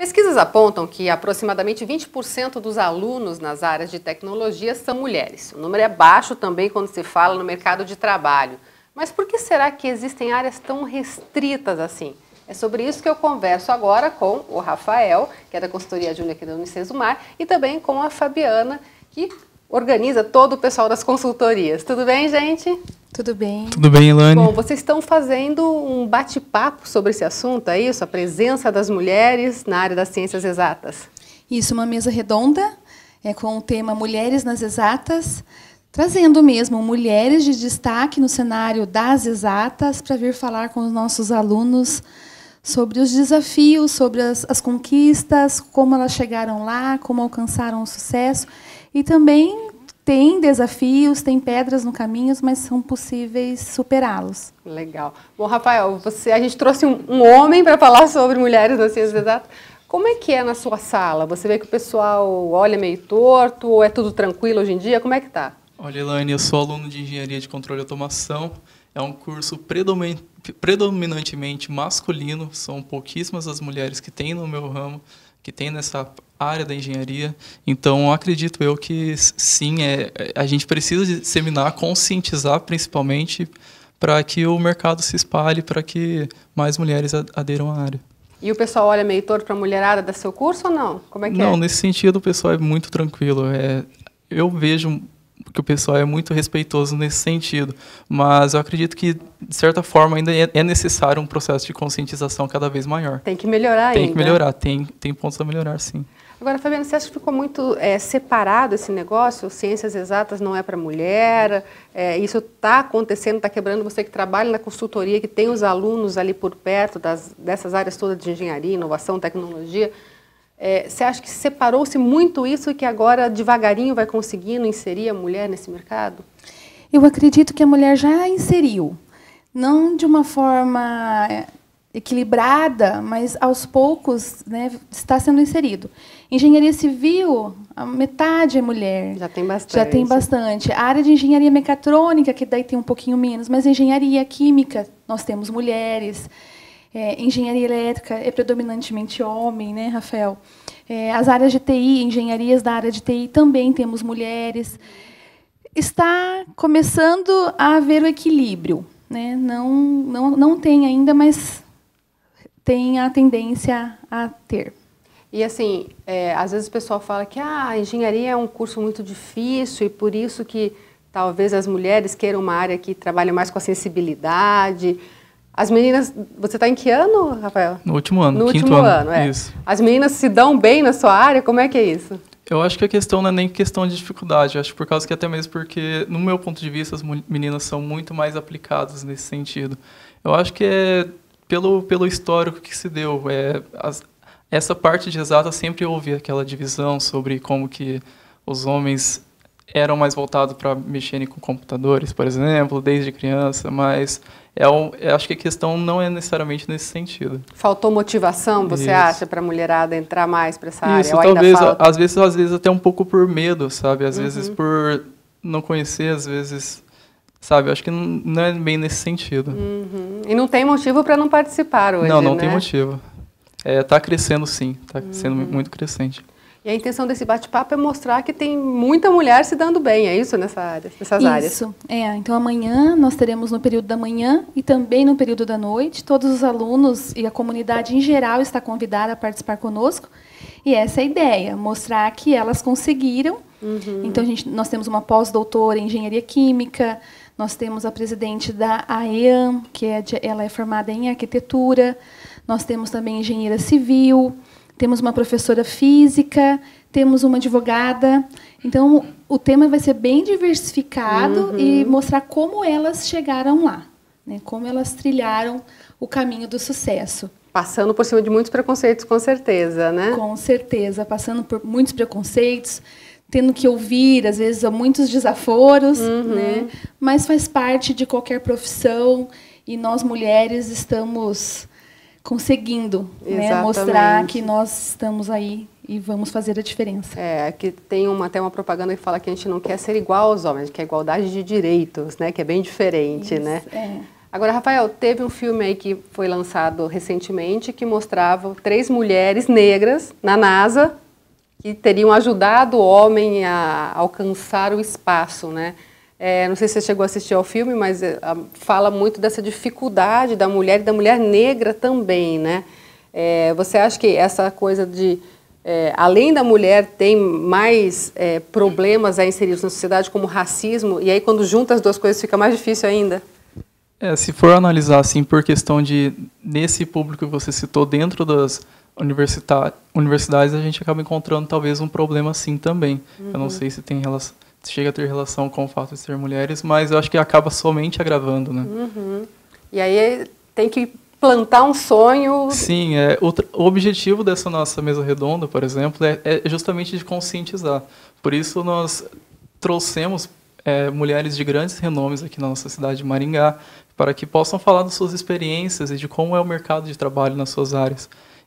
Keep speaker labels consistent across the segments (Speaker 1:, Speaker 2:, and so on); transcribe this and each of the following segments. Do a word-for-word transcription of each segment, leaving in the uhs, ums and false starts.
Speaker 1: Pesquisas apontam que aproximadamente vinte por cento dos alunos nas áreas de tecnologia são mulheres. O número é baixo também quando se fala no mercado de trabalho. Mas por que será que existem áreas tão restritas assim? É sobre isso que eu converso agora com o Rafael, que é da consultoria Júnior aqui da Unicesumar, e também com a Fabiana, que organiza todo o pessoal das consultorias. Tudo bem, gente?
Speaker 2: Tudo bem.
Speaker 3: Tudo bem, Elane?
Speaker 1: Bom, vocês estão fazendo um bate-papo sobre esse assunto, é isso? A presença das mulheres na área das ciências exatas.
Speaker 2: Isso, uma mesa redonda é, com o tema Mulheres nas Exatas, trazendo mesmo mulheres de destaque no cenário das exatas para vir falar com os nossos alunos sobre os desafios, sobre as, as conquistas, como elas chegaram lá, como alcançaram o sucesso. E também tem desafios, tem pedras no caminho, mas são possíveis superá-los.
Speaker 1: Legal. Bom, Rafael, você, a gente trouxe um, um homem para falar sobre mulheres nas ciências exatas. Como é que é na sua sala? Você vê que o pessoal olha meio torto ou é tudo tranquilo hoje em dia? Como é que está?
Speaker 3: Olha, Elane, eu sou aluno de Engenharia de Controle e Automação. É um curso predominantemente masculino. São pouquíssimas as mulheres que tem no meu ramo, que tem nessa área da engenharia. Então, acredito eu que, sim, é, a gente precisa disseminar, conscientizar, principalmente, para que o mercado se espalhe, para que mais mulheres aderam à área.
Speaker 1: E o pessoal olha meio torto para a mulherada do seu curso ou não? Como é que
Speaker 3: não,
Speaker 1: é?
Speaker 3: Não, nesse sentido, o pessoal é muito tranquilo. É, eu vejo que o pessoal é muito respeitoso nesse sentido, mas eu acredito que, de certa forma, ainda é necessário um processo de conscientização cada vez maior.
Speaker 1: Tem que melhorar ainda.
Speaker 3: Tem que melhorar, tem, tem pontos a melhorar, sim.
Speaker 1: Agora, Fabiana, você acha que ficou muito é, separado esse negócio? Ciências exatas não é para mulher, é, isso está acontecendo, está quebrando. Você que trabalha na consultoria, que tem os alunos ali por perto das, dessas áreas todas de engenharia, inovação, tecnologia, é, você acha que separou-se muito isso e que agora devagarinho vai conseguindo inserir a mulher nesse mercado?
Speaker 2: Eu acredito que a mulher já inseriu, não de uma forma equilibrada, mas aos poucos, né, está sendo inserido. Engenharia civil, a metade é mulher.
Speaker 1: Já tem bastante.
Speaker 2: Já tem bastante. A área de engenharia mecatrônica, que daí tem um pouquinho menos, mas engenharia química, nós temos mulheres. É, engenharia elétrica é predominantemente homem, né, Rafael? É, as áreas de T I, engenharias da área de T I, também temos mulheres. Está começando a haver o equilíbrio, né? Não, não, não tem ainda, mas tem a tendência a ter.
Speaker 1: E assim, é, às vezes o pessoal fala que ah, a engenharia é um curso muito difícil e por isso que talvez as mulheres queiram uma área que trabalhe mais com a sensibilidade. As meninas, você está em que ano, Rafael?
Speaker 3: No último ano,
Speaker 1: no
Speaker 3: quinto
Speaker 1: último
Speaker 3: ano,
Speaker 1: ano, é.
Speaker 3: Isso.
Speaker 1: As meninas se dão bem na sua área? Como é que é isso?
Speaker 3: Eu acho que a questão não é nem questão de dificuldade, eu acho por causa que até mesmo porque, no meu ponto de vista, as meninas são muito mais aplicadas nesse sentido. Eu acho que é pelo, pelo histórico que se deu. É, as, essa parte de exata sempre houve aquela divisão sobre como que os homens eram mais voltados para mexerem com computadores, por exemplo, desde criança, mas é um, eu acho que a questão não é necessariamente nesse sentido.
Speaker 1: Faltou motivação, você
Speaker 3: Isso.
Speaker 1: acha, para a mulherada entrar mais para essa área?
Speaker 3: Isso,
Speaker 1: Ou
Speaker 3: talvez,
Speaker 1: ainda falta?
Speaker 3: às vezes, às vezes até um pouco por medo, sabe? Às
Speaker 1: Uhum.
Speaker 3: vezes por não conhecer, às vezes, sabe? Eu acho que não, não é bem nesse sentido.
Speaker 1: Uhum. E não tem motivo para não participar hoje,
Speaker 3: Não, não
Speaker 1: né?
Speaker 3: tem motivo. Está crescendo, sim. Está
Speaker 1: Uhum.
Speaker 3: sendo muito crescente.
Speaker 1: E a intenção desse bate-papo é mostrar que tem muita mulher se dando bem, é isso nessa área, nessas
Speaker 2: Isso,
Speaker 1: áreas?
Speaker 2: Isso, é. Então, amanhã nós teremos no período da manhã e também no período da noite. Todos os alunos e a comunidade em geral está convidada a participar conosco. E essa é a ideia, mostrar que elas conseguiram. Uhum. Então, a gente, nós temos uma pós-doutora em Engenharia Química, nós temos a presidente da A E A M, que é de, ela é formada em Arquitetura, nós temos também engenheira civil, temos uma professora física, temos uma advogada. Então, o tema vai ser bem diversificado uhum. e mostrar como elas chegaram lá, né? Como elas trilharam o caminho do sucesso.
Speaker 1: Passando por cima de muitos preconceitos, com certeza, né?
Speaker 2: Com certeza, passando por muitos preconceitos, tendo que ouvir, às vezes, muitos desaforos, uhum. né? Mas faz parte de qualquer profissão e nós, mulheres, estamos conseguindo, né, mostrar que nós estamos aí e vamos fazer a diferença.
Speaker 1: É, que tem uma, até uma propaganda que fala que a gente não quer ser igual aos homens, que é igualdade de direitos, né, que é bem diferente,
Speaker 2: Isso,
Speaker 1: né?
Speaker 2: É.
Speaker 1: Agora, Rafael, teve um filme aí que foi lançado recentemente que mostrava três mulheres negras na NASA que teriam ajudado o homem a alcançar o espaço, né? É, não sei se você chegou a assistir ao filme, mas é, fala muito dessa dificuldade da mulher e da mulher negra também, né? É, você acha que essa coisa de, é, além da mulher, tem mais é, problemas a inseridos na sociedade, como racismo, e aí quando junta as duas coisas fica mais difícil ainda?
Speaker 3: É, se for analisar assim por questão de, nesse público que você citou, dentro das universidades, a gente acaba encontrando talvez um problema assim também. Uhum. Eu não sei se tem relação, se chega a ter relação com o fato de ser mulheres, mas eu acho que acaba somente agravando, né?
Speaker 1: Uhum. E aí tem que plantar um sonho.
Speaker 3: Sim, é, o, o objetivo dessa nossa mesa redonda, por exemplo, é, é justamente de conscientizar. Por isso nós trouxemos é, mulheres de grandes renomes aqui na nossa cidade de Maringá, para que possam falar das suas experiências e de como é o mercado de trabalho nas suas áreas,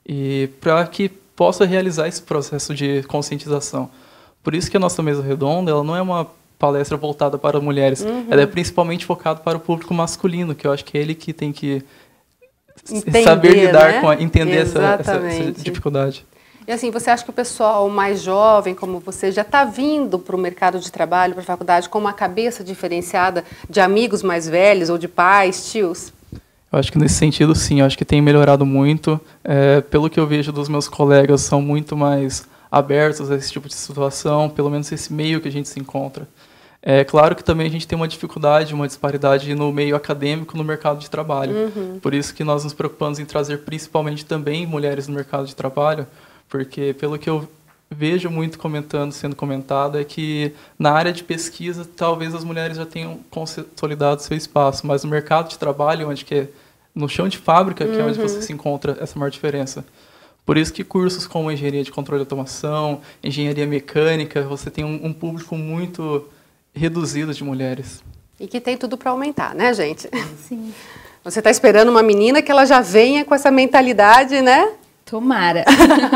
Speaker 3: e para que possa realizar esse processo de conscientização. Por isso que a nossa mesa redonda ela não é uma palestra voltada para mulheres, uhum. ela é principalmente focada para o público masculino, que eu acho que é ele que tem que entender, saber lidar, né? com a, entender essa, essa, essa dificuldade.
Speaker 1: E assim, você acha que o pessoal mais jovem, como você, já está vindo para o mercado de trabalho, para a faculdade, com uma cabeça diferenciada de amigos mais velhos ou de pais, tios?
Speaker 3: Eu acho que nesse sentido, sim. Eu acho que tem melhorado muito. É, pelo que eu vejo dos meus colegas, são muito mais abertos a esse tipo de situação, pelo menos esse meio que a gente se encontra. É claro que também a gente tem uma dificuldade, uma disparidade no meio acadêmico, no mercado de trabalho. Uhum. Por isso que nós nos preocupamos em trazer principalmente também mulheres no mercado de trabalho, porque pelo que eu vejo muito comentando, sendo comentado, é que na área de pesquisa talvez as mulheres já tenham consolidado seu espaço, mas no mercado de trabalho, onde que é no chão de fábrica, que uhum. é onde você se encontra essa maior diferença. Por isso que cursos como engenharia de controle e automação, engenharia mecânica, você tem um, um público muito reduzido de mulheres.
Speaker 1: E que tem tudo para aumentar, né, gente?
Speaker 2: Sim.
Speaker 1: Você está esperando uma menina que ela já venha com essa mentalidade, né?
Speaker 2: Tomara.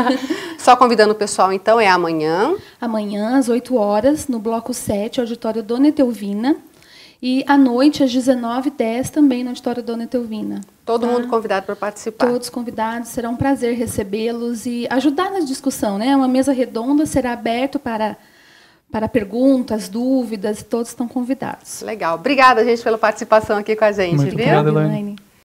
Speaker 1: Só convidando o pessoal, então, é amanhã.
Speaker 2: Amanhã, às oito horas, no Bloco sete, auditório Dona Etelvina. E à noite, às dezenove e dez, também no auditório Dona Etelvina.
Speaker 1: Todo
Speaker 2: tá?
Speaker 1: mundo convidado para participar.
Speaker 2: Todos convidados, será um prazer recebê-los e ajudar na discussão, né? Uma mesa redonda será aberta para, para perguntas, dúvidas, todos estão convidados.
Speaker 1: Legal. Obrigada, gente, pela participação aqui com a gente.
Speaker 3: Muito
Speaker 1: viu?
Speaker 3: obrigado, Elaine.